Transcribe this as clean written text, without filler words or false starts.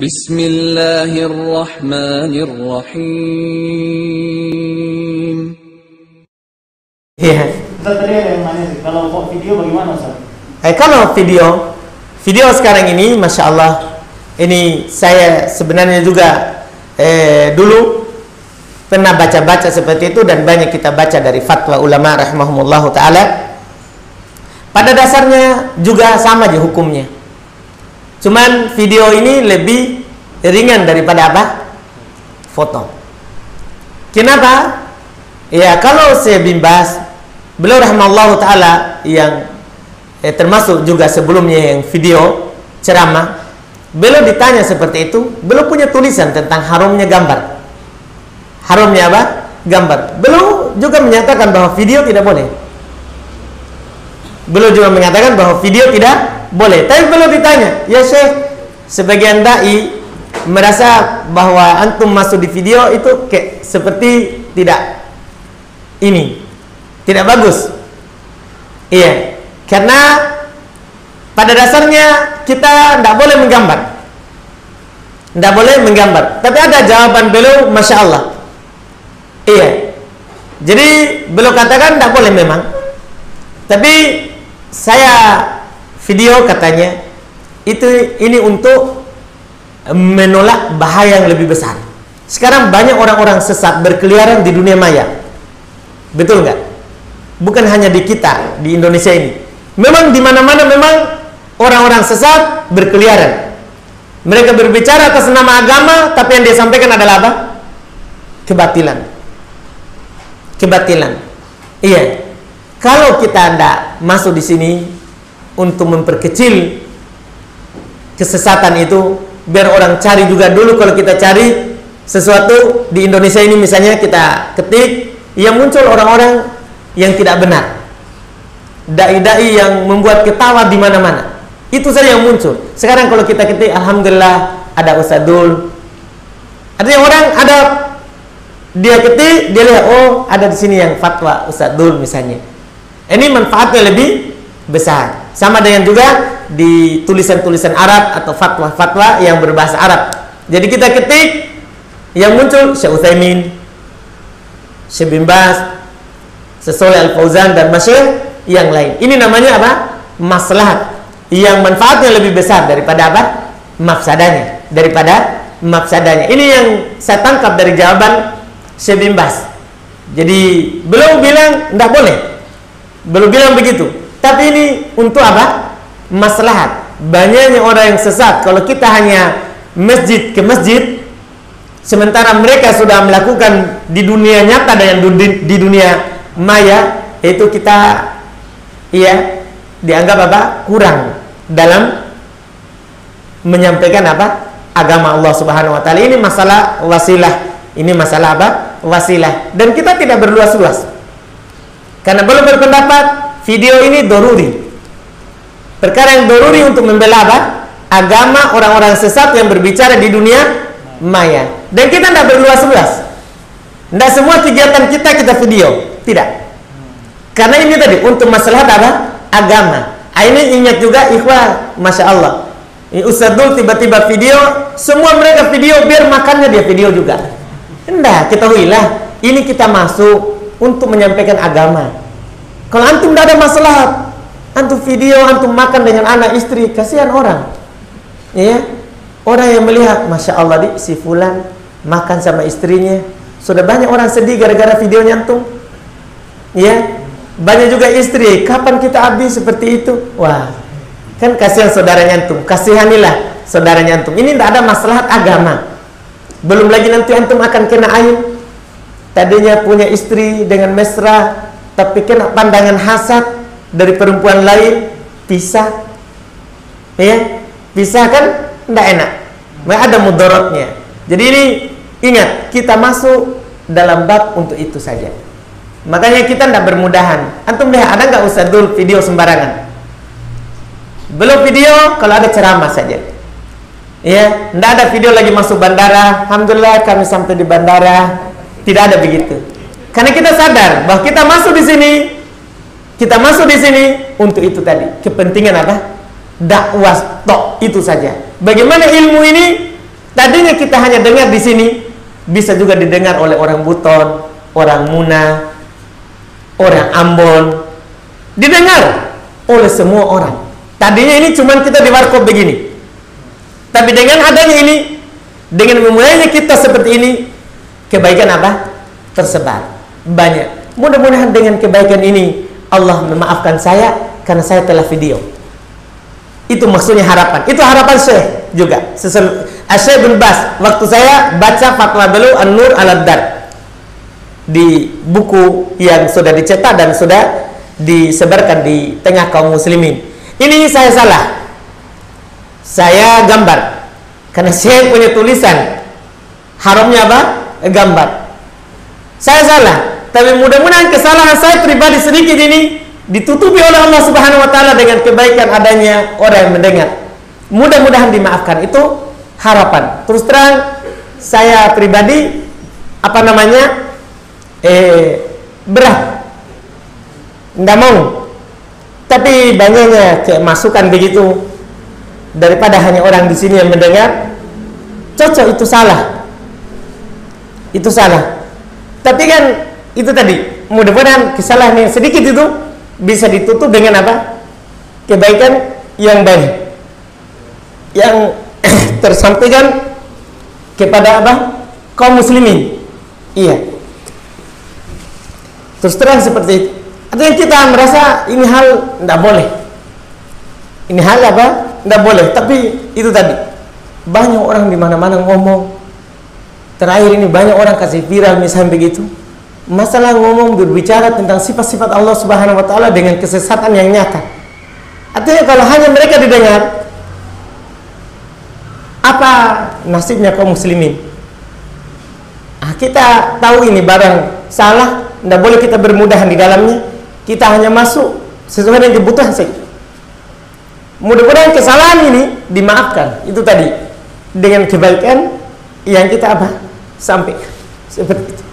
Bismillahirrahmanirrahim. Iya. Ustaz, tadi ada yang nanya sih, kalau video bagaimana Ustaz? Kalau video sekarang ini, masya Allah, ini saya sebenarnya juga dulu pernah baca-baca seperti itu, dan banyak kita baca dari fatwa ulama rahimahumullahu taala. Pada dasarnya juga sama aja hukumnya. Cuman video ini lebih ringan daripada apa? Foto. Kenapa? Ya, kalau saya bimbas, beliau rahimahullahu taala yang termasuk juga sebelumnya yang video ceramah, beliau ditanya seperti itu, beliau punya tulisan tentang haramnya gambar. Haramnya apa? Gambar. Beliau juga menyatakan bahwa video tidak boleh. Beliau juga menyatakan bahwa video tidak boleh. Tapi beliau ditanya, ya Syekh, sebagian dai merasa bahwa antum masuk di video itu kayak seperti tidak bagus. Iya, karena pada dasarnya kita tidak boleh menggambar. Tidak boleh menggambar. Tapi ada jawaban beliau, masya Allah. Iya. Jadi beliau katakan tidak boleh memang. Tapi saya video katanya ini untuk menolak bahaya yang lebih besar. Sekarang banyak orang-orang sesat berkeliaran di dunia maya. Betul nggak? Bukan hanya di kita, di Indonesia ini. Memang di mana-mana memang orang-orang sesat berkeliaran. Mereka berbicara atas nama agama, tapi yang dia sampaikan adalah apa? Kebatilan. Kebatilan. Iya. Kalau kita tidak masuk di sini untuk memperkecil kesesatan itu, biar orang cari juga dulu. Kalau kita cari sesuatu di Indonesia ini, misalnya kita ketik, yang muncul orang-orang yang tidak benar, dai-dai yang membuat ketawa di mana-mana, itu saja yang muncul. Sekarang kalau kita ketik, alhamdulillah ada Ustadzul, ada yang orang ada, dia ketik, dia lihat, oh ada di sini yang fatwa Ustadzul misalnya. Ini manfaatnya lebih besar. Sama dengan juga di tulisan-tulisan Arab atau fatwa-fatwa yang berbahasa Arab. Jadi kita ketik, yang muncul Syekh Utsaimin, Syekh bin Baz, Syekh Shalih Al Fauzan, dan masyhur yang lain. Ini namanya apa? Maslahat. Yang manfaatnya lebih besar daripada apa? Mafsadanya. Ini yang saya tangkap dari jawaban Syekh bin Baz. Jadi beliau bilang tidak boleh. Belum bilang begitu. Tapi ini untuk apa? Maslahat. Banyaknya orang yang sesat. Kalau kita hanya masjid ke masjid, sementara mereka sudah melakukan di dunia nyata dan di dunia maya, itu kita dianggap apa? Kurang dalam menyampaikan apa? Agama Allah Subhanahu wa taala. Ini masalah wasilah. Ini masalah apa? Wasilah. Dan kita tidak berluas-luas. Karena belum berpendapat video ini doruri, perkara yang doruri untuk membela apa? Agama orang-orang sesat yang berbicara di dunia maya. Dan kita tidak berluas-luas. Tidak semua kegiatan kita video, tidak. Karena ini tadi untuk masalah apa? Agama. Ini ingat juga ikhwah, masya Allah. Ustadzul tiba-tiba video, semua mereka video, biar makannya dia video juga. Tidak, ketahuilah, ini kita masuk untuk menyampaikan agama. Kalau antum tidak ada masalah, antum video, antum makan dengan anak istri, kasihan orang. Ya, orang yang melihat, masya Allah, si fulan makan sama istrinya. Sudah banyak orang sedih gara-gara videonya antum. Ya, banyak juga istri, kapan kita habis seperti itu? Wah, kan kasihan saudaranya antum, kasihanilah saudaranya antum. Ini tidak ada masalah agama. Belum lagi nanti antum akan kena aib. Tadinya punya istri dengan mesra, tapi kena pandangan hasad dari perempuan lain, pisah. Ya, pisah kan tidak enak. Ada mudaratnya. Jadi ini ingat, kita masuk dalam bab untuk itu saja. Makanya kita tidak bermudahan. Antum lihat, ada nggak Ustadzul video sembarangan? Belum video kalau ada ceramah saja. Ya, tidak ada video lagi masuk bandara. Alhamdulillah kami sampai di bandara. Tidak ada begitu. Karena kita sadar bahwa kita masuk di sini untuk itu tadi. Kepentingan apa? Dakwah tok, itu saja. Bagaimana ilmu ini Tadinya kita hanya dengar di sini, bisa juga didengar oleh orang Buton, orang Muna, orang Ambon, didengar oleh semua orang. Tadinya ini cuma kita di warkop begini, tapi dengan adanya ini, dengan memulainya kita seperti ini, kebaikan apa? Tersebar banyak. Mudah-mudahan dengan kebaikan ini Allah memaafkan saya karena saya telah video. Itu maksudnya harapan. Itu harapan Syekh juga. Syekh bin Bas, waktu saya baca fatwa beliau An-Nur Al-Dar di buku yang sudah dicetak dan sudah disebarkan di tengah kaum muslimin. Ini saya salah. Saya gambar. Karena Syekh punya tulisan. Haramnya apa? Gambar. Saya salah. Tapi mudah-mudahan kesalahan saya pribadi sedikit ini ditutupi oleh Allah Subhanahu wa taala dengan kebaikan adanya orang yang mendengar. Mudah-mudahan dimaafkan. Itu harapan. Terus terang saya pribadi berat. Enggak mau. Tapi banyaknya kayak masukan begitu daripada hanya orang di sini yang mendengar. Cocok, itu salah. Itu salah. Tapi kan itu tadi, mudah-mudahan kesalahan yang sedikit itu bisa ditutup dengan apa? Kebaikan yang baik yang tersampaikan kepada apa? Kaum muslimin. Iya. Terus terang seperti itu. Artinya kita merasa ini hal tidak boleh. Ini hal apa? Tidak boleh. Tapi itu tadi, banyak orang di mana-mana ngomong. Terakhir ini banyak orang kasih viral misalnya begitu. Masalah ngomong berbicara tentang sifat-sifat Allah Subhanahu wa taala dengan kesesatan yang nyata. Artinya kalau hanya mereka didengar, apa nasibnya kaum muslimin? Kita tahu ini barang salah, tidak boleh kita bermudahan di dalamnya. Kita hanya masuk sesuai dengan kebutuhan saja. Mudah-mudahan kesalahan ini dimaafkan. Itu tadi dengan kebaikan yang kita apa? Sampaikan. Seperti itu.